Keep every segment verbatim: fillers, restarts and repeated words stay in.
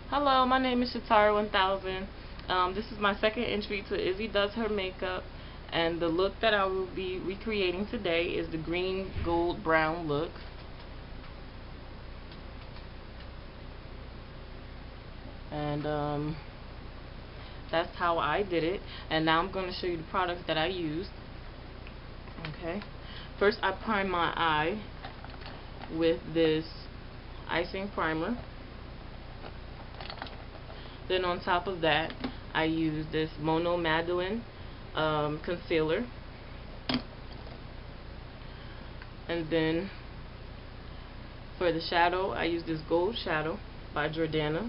Hello, my name is Shatara one thousand. Um, this is my second entry to Izzy Does Her Makeup, and the look that I will be recreating today is the green gold brown look. And um, that's how I did it. And now I'm going to show you the products that I used. Okay. First, I prime my eye with this Icing Primer. Then on top of that, I use this Mono Madeline um, concealer. And then for the shadow, I use this gold shadow by Jordana.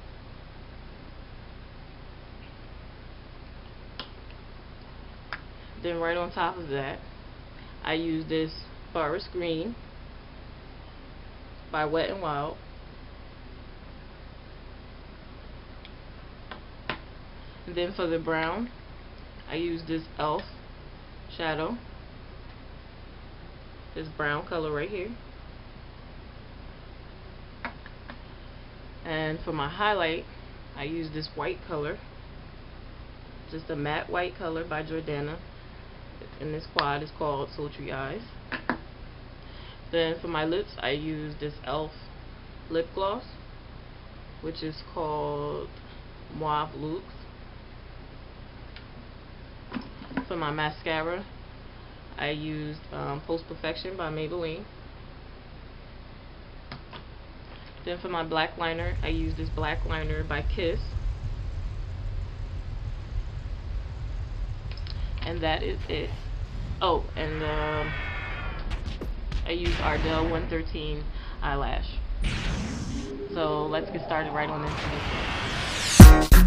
Then right on top of that, I use this forest green by Wet n Wild. And then for the brown, I use this e l f shadow, this brown color right here. And for my highlight, I use this white color, just a matte white color by Jordana, and this quad is called Sultry Eyes. Then for my lips, I use this e l f lip gloss, which is called Mauve Luxe. For my mascara, I used um, Post Perfection by Maybelline. Then for my black liner, I used this black liner by Kiss. And that is it. Oh, and uh, I used Ardell one thirteen eyelash. So let's get started right on this.